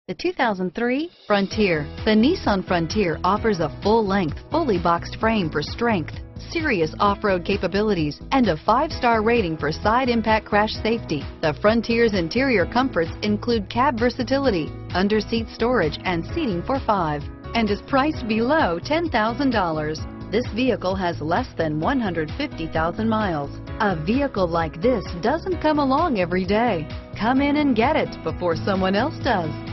The 2003 Frontier. The Nissan Frontier offers a full-length, fully boxed frame for strength, serious off-road capabilities, and a 5-star rating for side impact crash safety. The Frontier's interior comforts include cab versatility, under-seat storage, and seating for 5, and is priced below $10,000. This vehicle has less than 150,000 miles. A vehicle like this doesn't come along every day. Come in and get it before someone else does.